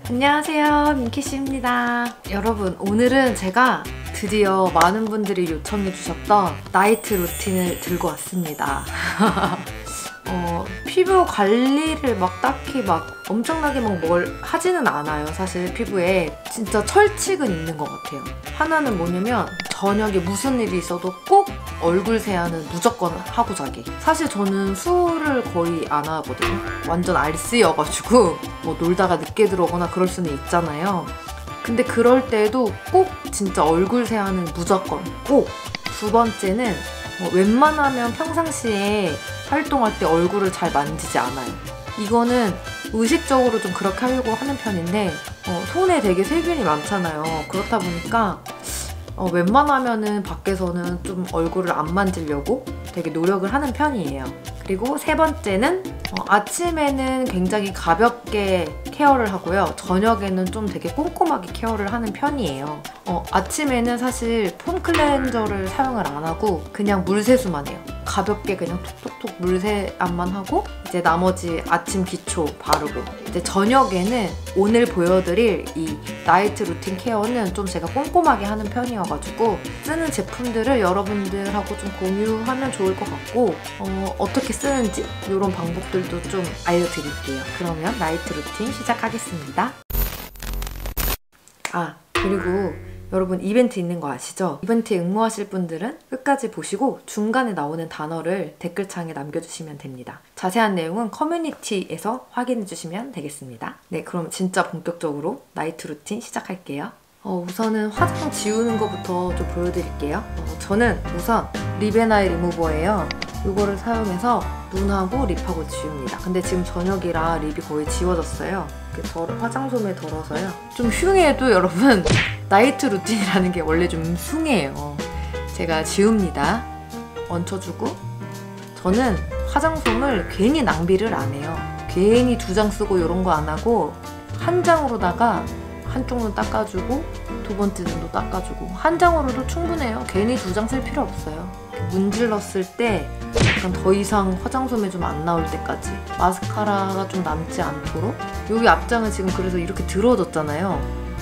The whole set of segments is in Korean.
안녕하세요, 민키씨입니다. 여러분, 오늘은 제가 드디어 많은 분들이 요청해주셨던 나이트 루틴을 들고 왔습니다. 피부 관리를 딱히 엄청나게 뭘 하지는 않아요. 사실 피부에 진짜 철칙은 있는 것 같아요. 하나는 뭐냐면 저녁에 무슨 일이 있어도 꼭 얼굴 세안은 무조건 하고 자기. 사실 저는 술을 거의 안 하거든요. 완전 알쓰여가지고 놀다가 늦게 들어오거나 그럴 수는 있잖아요. 근데 그럴 때도 꼭 진짜 얼굴 세안은 무조건 꼭. 두 번째는 웬만하면 평상시에 활동할 때 얼굴을 잘 만지지 않아요. 이거는 의식적으로 좀 그렇게 하려고 하는 편인데 손에 되게 세균이 많잖아요. 그렇다 보니까 웬만하면은 밖에서는 좀 얼굴을 안 만지려고 되게 노력을 하는 편이에요. 그리고 세 번째는 아침에는 굉장히 가볍게 케어를 하고요. 저녁에는 좀 되게 꼼꼼하게 케어를 하는 편이에요. 아침에는 사실 폼 클렌저를 사용을 안 하고 그냥 물세수만 해요. 가볍게 그냥 톡톡톡 물세안만 하고 이제 나머지 아침 기초 바르고, 이제 저녁에는 오늘 보여드릴 이 나이트 루틴 케어는 좀 제가 꼼꼼하게 하는 편이어가지고 쓰는 제품들을 여러분들하고 좀 공유하면 좋을 것 같고 어떻게 쓰는지 이런 방법들도 좀 알려드릴게요. 그러면 나이트 루틴 시작하겠습니다. 그리고 여러분 이벤트 있는 거 아시죠? 이벤트에 응모하실 분들은 끝까지 보시고 중간에 나오는 단어를 댓글창에 남겨주시면 됩니다. 자세한 내용은 커뮤니티에서 확인해주시면 되겠습니다. 네, 그럼 진짜 본격적으로 나이트 루틴 시작할게요. 우선은 화장 지우는 것부터 좀 보여드릴게요. 저는 우선 립앤아이 리무버예요. 이거를 사용해서 눈하고 립하고 지웁니다. 근데 지금 저녁이라 립이 거의 지워졌어요. 화장솜에 덜어서요. 좀 흉해도 여러분 나이트 루틴이라는 게 원래 좀 흉해요. 제가 지웁니다. 얹혀주고, 저는 화장솜을 괜히 낭비를 안 해요. 괜히 2장 쓰고 이런 거 안 하고 한 장으로다가 한쪽 눈 닦아주고 두 번째 눈도 닦아주고, 한 장으로도 충분해요. 괜히 2장 쓸 필요 없어요. 문질렀을 때 약간 더 이상 화장솜에 좀 안 나올 때까지, 마스카라가 좀 남지 않도록. 여기 앞장은 지금 그래서 이렇게 들어졌잖아요.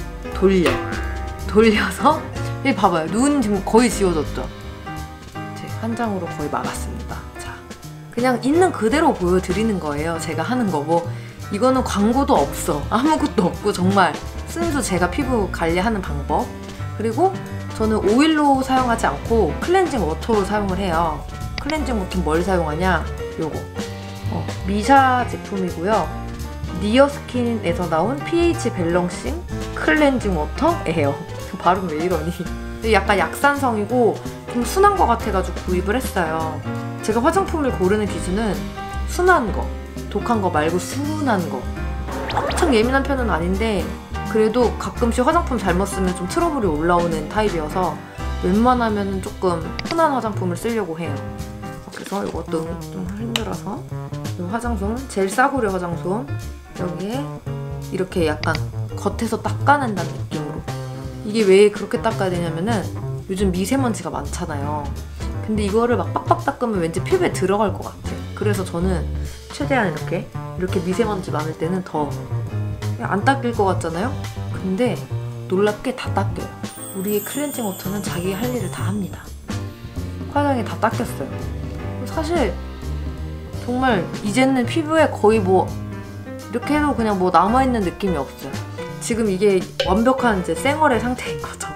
돌려서 여기 봐봐요. 눈 지금 거의 지워졌죠? 이제 한 장으로 거의 막았습니다. 자, 그냥 있는 그대로 보여드리는 거예요. 제가 하는 거. 이거는 광고도 없어. 아무것도 없고 정말 순수 제가 피부 관리하는 방법. 그리고 저는 오일로 사용하지 않고 클렌징 워터로 사용을 해요. 클렌징 워터는 뭘 사용하냐? 요거 미샤 제품이고요. 니어스킨에서 나온 pH 밸런싱 클렌징 워터예요. 발음 왜 이러니? 약간 약산성이고 좀 순한 거 같아가지고 구입을 했어요. 제가 화장품을 고르는 기준은 순한 거, 독한 거 말고 순한 거. 엄청 예민한 편은 아닌데 그래도 가끔씩 화장품 잘못 쓰면 좀 트러블이 올라오는 타입이어서 웬만하면 조금 순한 화장품을 쓰려고 해요. 그래서 이것도 좀 흔들어서 이 화장솜, 젤 싸구려 화장솜 여기에 이렇게 약간 겉에서 닦아낸다는 느낌으로. 이게 왜 그렇게 닦아야 되냐면은 요즘 미세먼지가 많잖아요. 근데 이거를 빡빡 닦으면 왠지 피부에 들어갈 것 같아. 그래서 저는 최대한 이렇게 미세먼지 많을 때는 더 안 닦일 것 같잖아요? 근데 놀랍게 다 닦여요. 우리의 클렌징 워터는 자기 할 일을 다 합니다. 화장이 다 닦였어요. 사실 정말 이제는 피부에 거의 이렇게 해도 그냥 남아있는 느낌이 없어요. 지금 이게 완벽한 이제 쌩얼의 상태인 거죠.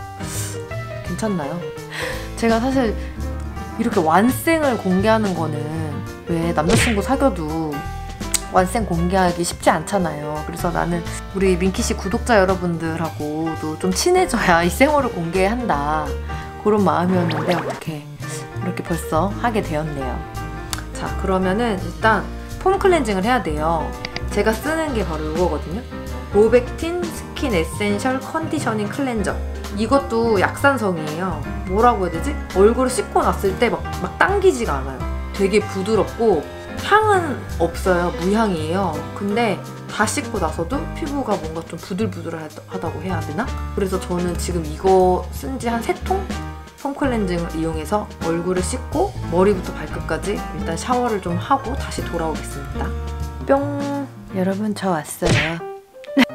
괜찮나요? 제가 사실 이렇게 완생을 공개하는 거는 왜 남자친구 사귀어도 완생 공개하기 쉽지 않잖아요. 그래서 나는 우리 민키씨 구독자 여러분들하고도 좀 친해져야 이 쌩얼을 공개한다, 그런 마음이었는데 어떻게 이렇게 벌써 하게 되었네요. 자, 그러면은 일단 폼 클렌징을 해야 돼요. 제가 쓰는 게 바로 이거거든요. 모백틴 스킨 에센셜 컨디셔닝 클렌저. 이것도 약산성이에요. 뭐라고 해야 되지? 얼굴을 씻고 났을 때 막 당기지가 않아요. 되게 부드럽고 향은 없어요. 무향이에요. 근데 다 씻고 나서도 피부가 뭔가 좀 부들부들하다고 해야 되나? 그래서 저는 지금 이거 쓴 지 한 3통? 폼 클렌징을 이용해서 얼굴을 씻고 머리부터 발끝까지 일단 샤워를 좀 하고 다시 돌아오겠습니다. 뿅! 여러분, 저 왔어요.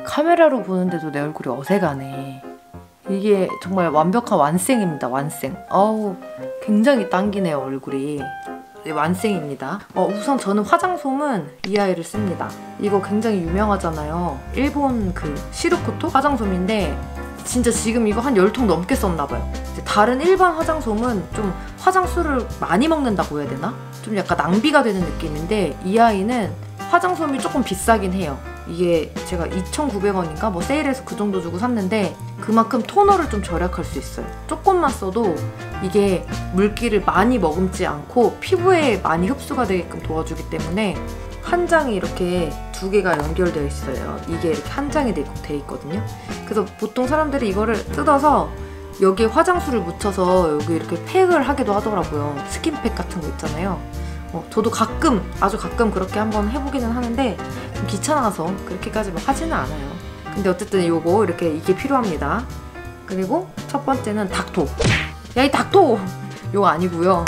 카메라로 보는데도 내 얼굴이 어색하네. 이게 정말 완벽한 완생입니다. 완생. 어우, 굉장히 당기네요, 얼굴이. 네, 완생입니다. 우선 저는 화장솜은 이 아이를 씁니다. 이거 굉장히 유명하잖아요. 일본 그 시르코토 화장솜인데 진짜 지금 이거 한 10통 넘게 썼나봐요. 다른 일반 화장솜은 좀 화장수를 많이 먹는다고 해야 되나? 좀 약간 낭비가 되는 느낌인데 이 아이는 화장솜이 조금 비싸긴 해요. 이게 제가 2,900원인가 뭐 세일해서 그 정도 주고 샀는데 그만큼 토너를 좀 절약할 수 있어요. 조금만 써도 이게 물기를 많이 머금지 않고 피부에 많이 흡수가 되게끔 도와주기 때문에 한 장이 이렇게 두 개가 연결되어 있어요. 이게 이렇게 한 장이 돼 있거든요. 그래서 보통 사람들이 이거를 뜯어서 여기에 화장수를 묻혀서 여기 이렇게 팩을 하기도 하더라고요. 스킨팩 같은 거 있잖아요. 저도 가끔, 아주 가끔 그렇게 한번 해보기는 하는데 좀 귀찮아서 그렇게까지 막 하지는 않아요. 근데 어쨌든 요거 이게 필요합니다. 그리고 첫 번째는 닥토. 야, 이 닥토! 요거 아니고요.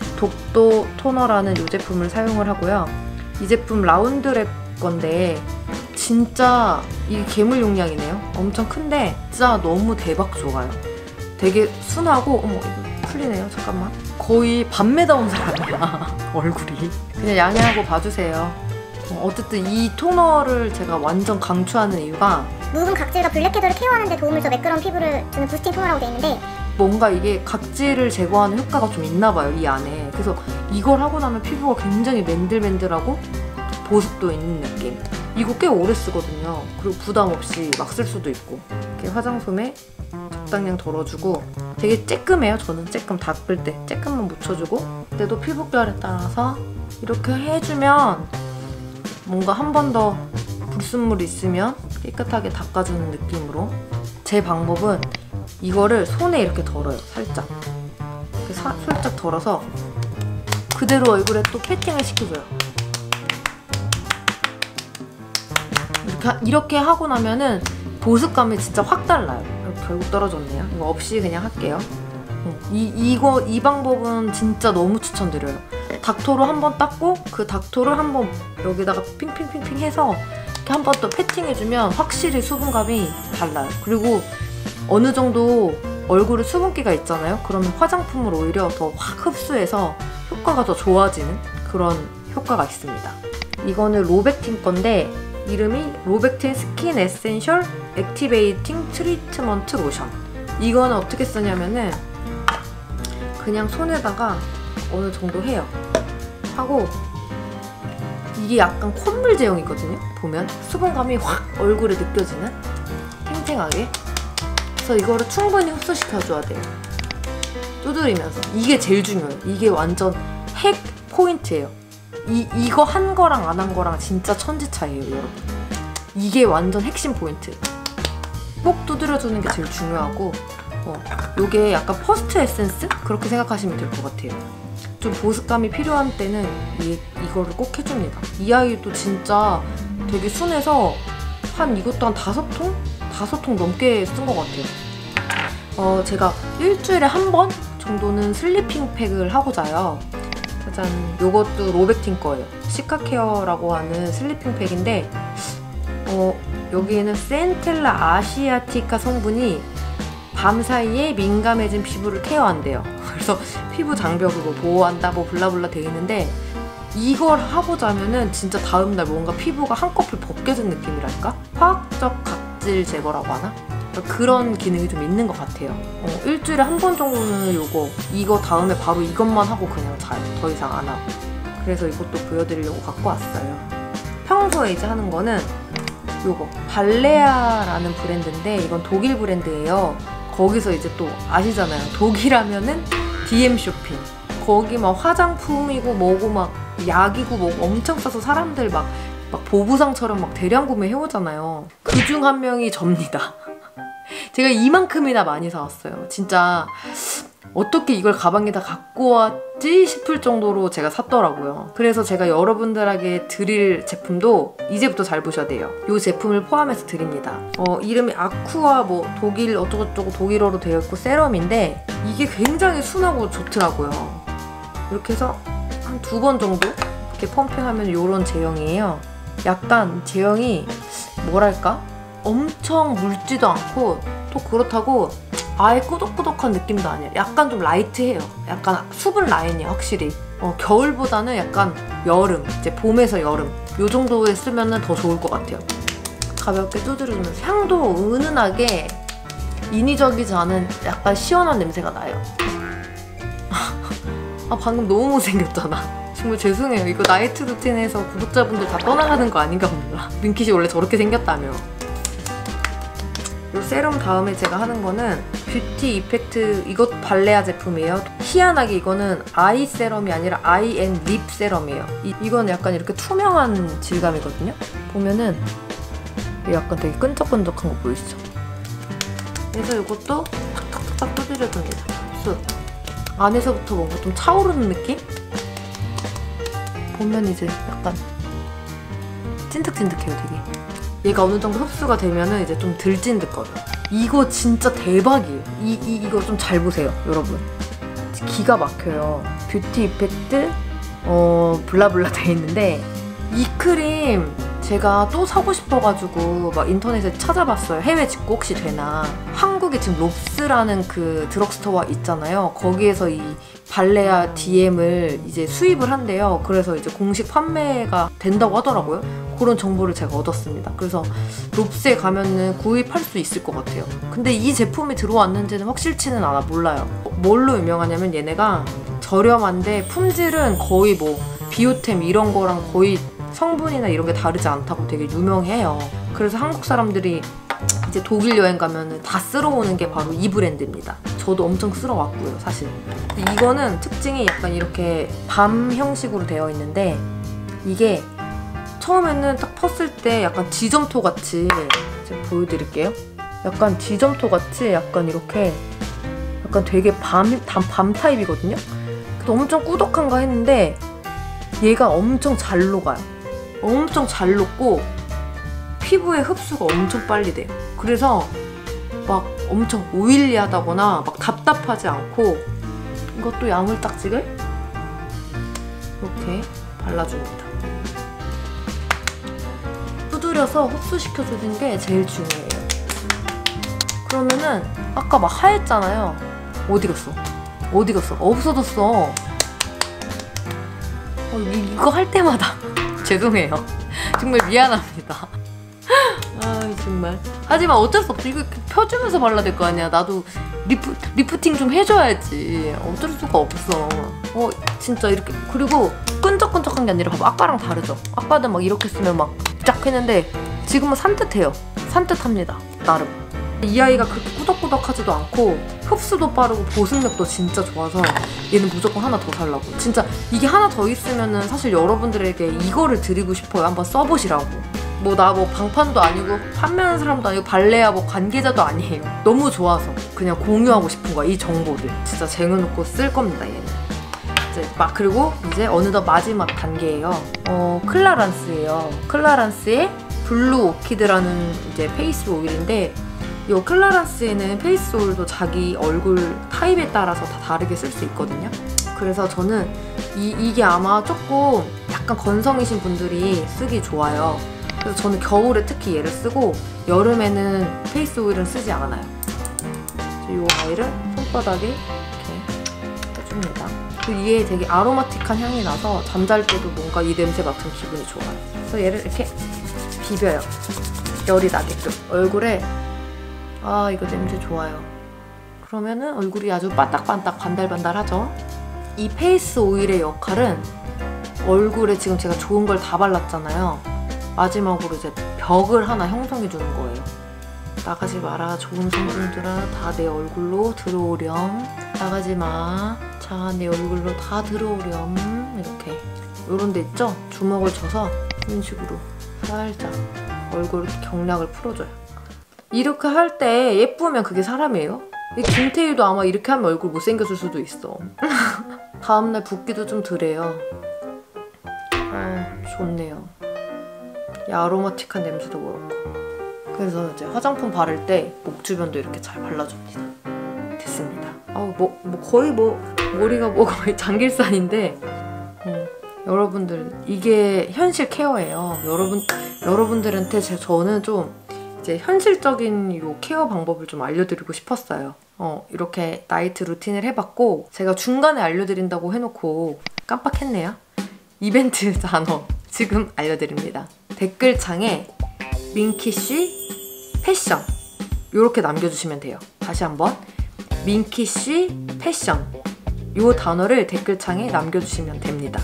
독도 토너라는 이 제품을 사용을 하고요. 이 제품 라운드랩 건데 진짜 이게 괴물 용량이네요. 엄청 큰데 진짜 너무 대박 좋아요. 되게 순하고, 어머, 이거 풀리네요. 잠깐만. 거의 밤매다 온 사람이야. 얼굴이. 그냥 양해하고 봐주세요. 어쨌든 이 토너를 제가 완전 강추하는 이유가 묵은 각질과 블랙헤드를 케어하는 데 도움을 줘 매끄러운 피부를 주는 부스팅 토너라고 돼 있는데 뭔가 이게 각질을 제거하는 효과가 좀 있나 봐요, 이 안에. 그래서 이걸 하고 나면 피부가 굉장히 맨들맨들하고 보습도 있는 느낌. 이거 꽤 오래 쓰거든요. 그리고 부담 없이 막 쓸 수도 있고. 이렇게 화장솜에 적당량 덜어주고 되게 쬐끔해요. 저는 쬐끔 닦을 때 쬐끔만 묻혀주고 그때도 피부결에 따라서 이렇게 해주면 뭔가 한 번 더 불순물 있으면 깨끗하게 닦아주는 느낌으로. 제 방법은 이거를 손에 이렇게 덜어요. 살짝 이렇게 살짝 덜어서 그대로 얼굴에 또 패팅을 시켜줘요. 이렇게 하고 나면은 보습감이 진짜 확 달라요. 결국 떨어졌네요. 이거 없이 그냥 할게요. 이 방법은 진짜 너무 추천드려요. 닥토로 한번 닦고 그 닥토를 한번 여기다가 핑핑핑핑 해서 이렇게 한번 또 패팅해주면 확실히 수분감이 달라요. 그리고 어느 정도 얼굴에 수분기가 있잖아요. 그러면 화장품을 오히려 더 확 흡수해서 효과가 더 좋아지는 그런 효과가 있습니다. 이거는 로백틴 건데 이름이 로백틴 스킨 에센셜 액티베이팅 트리트먼트 로션. 이거는 어떻게 쓰냐면은 그냥 손에다가 어느 정도 해요. 하고 이게 약간 콧물 제형이거든요. 보면 수분감이 확 얼굴에 느껴지는 탱탱하게. 그래서 이거를 충분히 흡수시켜줘야 돼요. 두드리면서. 이게 제일 중요해요. 이게 완전 핵 포인트예요. 이거 한 거랑 안 한 거랑 진짜 천지 차이예요, 여러분. 이게 완전 핵심 포인트. 꼭 두드려주는 게 제일 중요하고 요게 약간 퍼스트 에센스? 그렇게 생각하시면 될 것 같아요. 좀 보습감이 필요한 때는 이거를 꼭 해줍니다. 이 아이도 진짜 되게 순해서 이것도 한 5통? 5통 넘게 쓴 것 같아요. 제가 일주일에 한 번 정도는 슬리핑 팩을 하고 자요. 짜잔, 요것도 로백틴 거예요. 시카케어라고 하는 슬리핑 팩인데 여기에는 센텔라 아시아티카 성분이 밤 사이에 민감해진 피부를 케어한대요. 그래서 피부 장벽을 뭐 보호한다 뭐 블라블라 돼 있는데 이걸 하고 자면은 진짜 다음날 뭔가 피부가 한꺼풀 벗겨진 느낌이랄까? 화학적 각질 제거라고 하나? 그런 기능이 좀 있는 것 같아요. 일주일에 한 번 정도는 이거 다음에 바로 이것만 하고 그냥 자요. 더 이상 안 하고. 그래서 이것도 보여드리려고 갖고 왔어요. 평소에 이제 하는 거는 요거 발레아라는 브랜드인데 이건 독일 브랜드예요. 거기서 이제 또 아시잖아요. 독일하면은 DM 쇼핑. 거기 막 화장품이고 뭐고 막 약이고 뭐고 엄청 싸서 사람들 막 보부상처럼 막 대량 구매 해오잖아요. 그중 한 명이 접니다. 제가 이만큼이나 많이 사왔어요. 진짜 어떻게 이걸 가방에다 갖고 왔지 싶을 정도로 제가 샀더라고요. 그래서 제가 여러분들에게 드릴 제품도 이제부터 잘 보셔야 돼요. 이 제품을 포함해서 드립니다. 이름이 아쿠아 뭐 독일 어쩌고저쩌고 독일어로 되어 있고 세럼인데 이게 굉장히 순하고 좋더라고요. 이렇게 해서 한 2번 정도 이렇게 펌핑하면 이런 제형이에요. 약간 제형이 뭐랄까? 엄청 묽지도 않고 또 그렇다고 아예 꾸덕꾸덕한 느낌도 아니에요. 약간 좀 라이트해요. 약간 수분 라인이에요, 확실히. 겨울보다는 약간 여름, 이제 봄에서 여름 요 정도에 쓰면 더 좋을 것 같아요. 가볍게 두드려주면서 향도 은은하게 인위적이지 않은 약간 시원한 냄새가 나요. 아, 방금 너무 못생겼잖아. 정말 죄송해요. 이거 나이트 루틴에서 구독자분들 다 떠나가는 거 아닌가 몰라. 민키씨 원래 저렇게 생겼다며. 이 세럼 다음에 제가 하는 거는 뷰티 이펙트, 이것 발레아 제품이에요. 희한하게 이거는 아이 세럼이 아니라 아이 앤 립 세럼이에요. 이건 약간 이렇게 투명한 질감이거든요. 보면은 약간 되게 끈적끈적한 거 보이시죠? 그래서 이것도 탁탁탁탁 두드려줍니다. 쓱. 안에서부터 뭔가 좀 차오르는 느낌? 보면 이제 약간 찐득찐득해요, 되게. 얘가 어느 정도 흡수가 되면은 이제 좀 덜 찐득거려. 이거 진짜 대박이에요. 이거 좀 잘 보세요, 여러분. 기가 막혀요. 뷰티 이펙트 블라블라 돼 있는데 이 크림 제가 또 사고 싶어가지고 막 인터넷에 찾아봤어요. 해외 직구 혹시 되나. 한국에 지금 롭스라는 그 드럭스토어 있잖아요. 거기에서 이 발레아 DM을 이제 수입을 한대요. 그래서 이제 공식 판매가 된다고 하더라고요. 그런 정보를 제가 얻었습니다. 그래서 롭스에 가면은 구입할 수 있을 것 같아요. 근데 이 제품이 들어왔는지는 확실치는 않아, 몰라요. 뭘로 유명하냐면 얘네가 저렴한데 품질은 거의 뭐 비오템 이런 거랑 거의 성분이나 이런 게 다르지 않다고 되게 유명해요. 그래서 한국 사람들이 이제 독일 여행 가면은 다 쓸어오는 게 바로 이 브랜드입니다. 저도 엄청 쓸어왔고요, 사실. 이거는 특징이 약간 이렇게 밤 형식으로 되어 있는데 이게 처음에는 딱 폈을 때 약간 지점토 같이, 제가 보여드릴게요. 약간 지점토 같이 약간 이렇게 약간 되게 밤 타입이거든요. 그래서 엄청 꾸덕한가 했는데 얘가 엄청 잘 녹아요. 엄청 잘 녹고 피부에 흡수가 엄청 빨리 돼요. 그래서 막 엄청 오일리하다거나 막 답답하지 않고, 이것도 야물딱지를 이렇게 발라줍니다. 두드려서 흡수시켜주는 게 제일 중요해요. 그러면은 아까 막 하였잖아요. 어디 갔어? 어디 갔어? 없어졌어. 이거 할 때마다 죄송해요. 정말 미안합니다. 아 정말. 하지만 어쩔 수 없어. 이거 펴주면서 발라야 될 거 아니야. 나도 리프팅 좀 해줘야지. 어쩔 수가 없어. 진짜 이렇게. 그리고 끈적끈적한 게 아니라 봐봐. 아까랑 다르죠? 아까는 막 이렇게 쓰면 막 쫙 했는데 지금은 산뜻해요. 산뜻합니다. 나름. 이 아이가 그렇게 꾸덕꾸덕하지도 않고 흡수도 빠르고 보습력도 진짜 좋아서 얘는 무조건 하나 더 살라고. 진짜 이게 하나 더 있으면은 사실 여러분들에게 이거를 드리고 싶어요. 한번 써보시라고. 나 방판도 아니고 판매하는 사람도 아니고 발레아 관계자도 아니에요. 너무 좋아서 그냥 공유하고 싶은 거야, 이 정보를. 진짜 쟁여놓고 쓸 겁니다, 얘는. 그리고 이제 어느덧 마지막 단계예요. 클라란스예요. 클라란스의 블루 오키드라는 이제 페이스 오일인데, 이 클라란스에는 페이스 오일도 자기 얼굴 타입에 따라서 다 다르게 쓸 수 있거든요. 그래서 저는 이게 아마 조금 약간 건성이신 분들이 쓰기 좋아요. 그래서 저는 겨울에 특히 얘를 쓰고 여름에는 페이스 오일은 쓰지 않아요. 이 아이를 손바닥에 이렇게 해줍니다. 그리고 이게 되게 아로마틱한 향이 나서 잠잘 때도 뭔가 이 냄새 맡으면 기분이 좋아요. 그래서 얘를 이렇게 비벼요. 열이 나게끔 얼굴에. 이거 냄새 좋아요. 그러면은 얼굴이 아주 반딱반딱 반달반달하죠? 이 페이스 오일의 역할은 얼굴에 지금 제가 좋은 걸 다 발랐잖아요. 마지막으로 이제 벽을 하나 형성해주는 거예요. 나가지 마라. 좋은 성분들아 다 내 얼굴로 들어오렴. 나가지 마. 자, 내 얼굴로 다 들어오렴. 이렇게. 요런 데 있죠? 주먹을 쳐서 이런 식으로 살짝 얼굴 경락을 풀어줘요. 이렇게 할 때 예쁘면 그게 사람이에요? 이 김태희도 아마 이렇게 하면 얼굴 못생겼을 수도 있어. 다음날 붓기도 좀 덜해요. 좋네요. 이 아로마틱한 냄새도 그렇고. 그래서 이제 화장품 바를 때 목 주변도 이렇게 잘 발라줍니다. 됐습니다. 거의 머리가 거의 장길산인데, 여러분들 이게 현실 케어예요. 여러분들한테 저는 좀 이제 현실적인 요 케어 방법을 좀 알려드리고 싶었어요. 이렇게 나이트 루틴을 해봤고 제가 중간에 알려드린다고 해놓고 깜빡했네요. 이벤트 단어 지금 알려드립니다. 댓글창에 민키씨 패션 이렇게 남겨주시면 돼요. 다시 한번 민키씨 패션 이 단어를 댓글창에 남겨주시면 됩니다.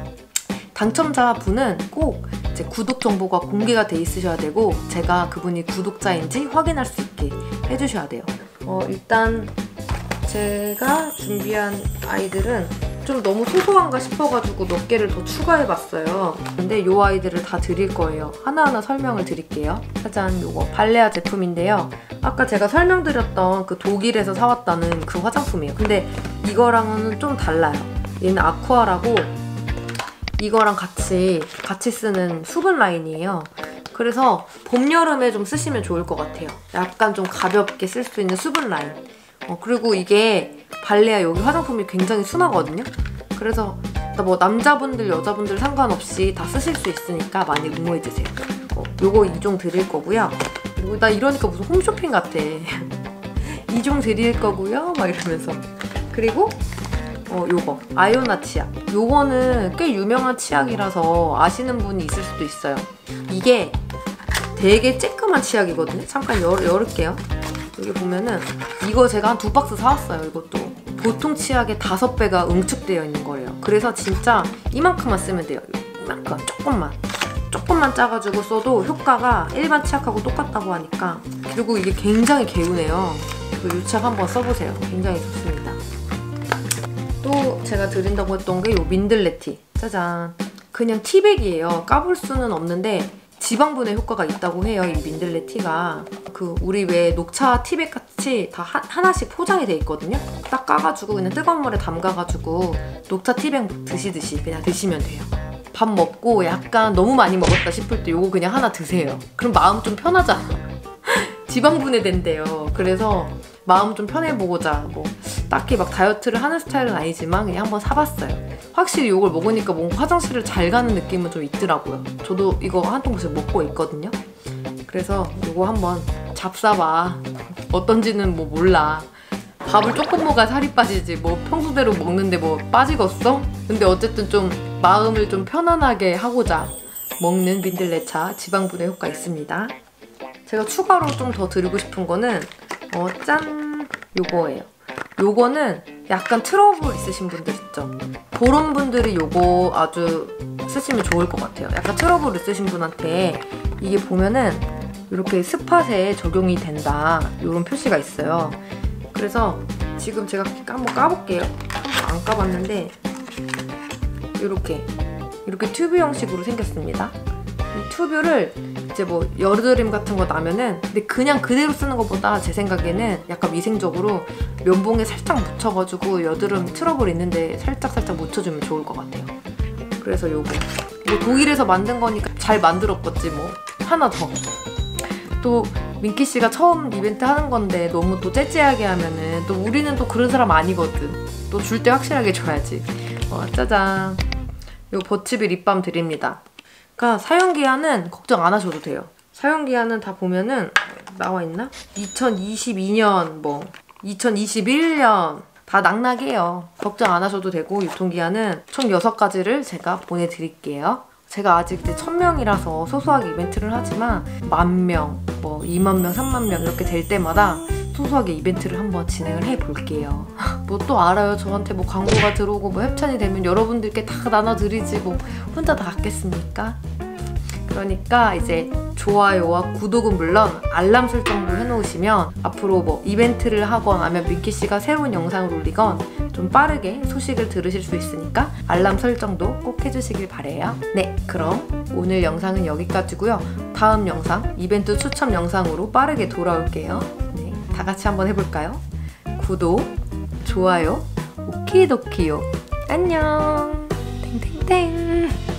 당첨자분은 꼭 이제 구독 정보가 공개가 돼 있으셔야 되고 제가 그분이 구독자인지 확인할 수 있게 해주셔야 돼요. 일단 제가 준비한 아이들은 좀 너무 소소한가 싶어가지고 몇 개를 더 추가해봤어요. 근데 이 아이들을 다 드릴 거예요. 하나하나 설명을 드릴게요. 짜잔, 요거 발레아 제품인데요. 아까 제가 설명드렸던 그 독일에서 사왔다는 그 화장품이에요. 근데 이거랑은 좀 달라요. 얘는 아쿠아라고 이거랑 같이 쓰는 수분 라인이에요. 그래서 봄, 여름에 좀 쓰시면 좋을 것 같아요. 약간 좀 가볍게 쓸 수 있는 수분 라인. 그리고 이게 발레아 여기 화장품이 굉장히 순하거든요. 그래서 뭐 남자분들 여자분들 상관없이 다 쓰실 수 있으니까 많이 응모해주세요. 요거 2종 드릴 거고요. 그리고 나 이러니까 무슨 홈쇼핑 같아. 2종 드릴 거고요 막 이러면서. 그리고 요거 아요나 치약. 요거는 꽤 유명한 치약이라서 아시는 분이 있을 수도 있어요. 이게 되게 쬐끄만 치약이거든요. 잠깐 열을게요. 여기 보면은 이거 제가 한 2박스 사왔어요. 이것도 보통 치약의 5배가 응축되어 있는 거예요. 그래서 진짜 이만큼만 쓰면 돼요. 이만큼 조금만 짜가지고 써도 효과가 일반 치약하고 똑같다고 하니까. 그리고 이게 굉장히 개운해요. 이 치약 한번 써보세요. 굉장히 좋습니다. 또 제가 드린다고 했던 게 요 민들레티. 짜잔. 그냥 티백이에요. 까볼 수는 없는데 지방분해 효과가 있다고 해요. 이 민들레티가. 우리 왜 녹차 티백 같이 다 하나씩 포장이 돼 있거든요. 딱 까가지고 그냥 뜨거운 물에 담가가지고 녹차 티백 드시듯이 그냥 드시면 돼요. 밥 먹고 약간 너무 많이 먹었다 싶을 때 요거 그냥 하나 드세요. 그럼 마음 좀 편하잖아. 지방분해 된대요. 그래서 마음 좀 편해보고자 뭐 딱히 막 다이어트를 하는 스타일은 아니지만 그냥 한번 사봤어요. 확실히 이걸 먹으니까 뭔가 화장실을 잘 가는 느낌은 좀 있더라고요. 저도 이거 한 통씩 먹고 있거든요. 그래서 이거 한번 잡숴봐. 어떤지는 뭐 몰라. 밥을 조금 먹어야 살이 빠지지 뭐 평소대로 먹는데 뭐 빠지겠어? 근데 어쨌든 좀 마음을 좀 편안하게 하고자 먹는 민들레차 지방분해 효과 있습니다. 제가 추가로 좀 더 드리고 싶은 거는 짠! 요거예요. 요거는 약간 트러블 있으신 분들 있죠? 그런 분들이 요거 아주 쓰시면 좋을 것 같아요. 약간 트러블 있으신 분한테 이게 보면은 이렇게 스팟에 적용이 된다 이런 표시가 있어요. 그래서 지금 제가 한번 까볼게요. 한번 안 까봤는데 이렇게 튜브 형식으로 생겼습니다. 이 튜브를 이제 뭐 여드름 같은 거 나면은 근데 그냥 그대로 쓰는 것보다 제 생각에는 약간 위생적으로 면봉에 살짝 묻혀가지고 여드름 트러블 있는데 살짝 묻혀주면 좋을 것 같아요. 그래서 요거 뭐 독일에서 만든 거니까 잘 만들었겠지 뭐. 하나 더. 또 민키 씨가 처음 이벤트 하는 건데 너무 또 째째하게 하면은 또 우리는 또 그런 사람 아니거든. 또 줄 때 확실하게 줘야지. 짜잔. 요 버치비 립밤 드립니다. 그러니까 사용기한은 걱정 안 하셔도 돼요. 사용기한은 다 보면은 나와있나? 2022년 뭐 2021년 다 낙낙해요. 걱정 안 하셔도 되고 유통기한은 총 6가지를 제가 보내드릴게요. 제가 아직 이제 1000명이라서 소소하게 이벤트를 하지만 10,000명, 뭐 20,000명, 30,000명 이렇게 될 때마다 소소하게 이벤트를 한번 진행을 해볼게요. 뭐 또 알아요. 저한테 뭐 광고가 들어오고 뭐 협찬이 되면 여러분들께 다 나눠드리지 뭐 혼자 다 갖겠습니까? 그러니까 이제 좋아요와 구독은 물론 알람 설정도 해놓으시면 앞으로 뭐 이벤트를 하건 아니면 민키 씨가 새로운 영상을 올리건 좀 빠르게 소식을 들으실 수 있으니까 알람 설정도 꼭 해주시길 바래요. 네, 그럼 오늘 영상은 여기까지고요. 다음 영상 이벤트 추첨 영상으로 빠르게 돌아올게요. 네, 다 같이 한번 해볼까요? 구독, 좋아요, 오키도키요. 안녕. 탱탱탱.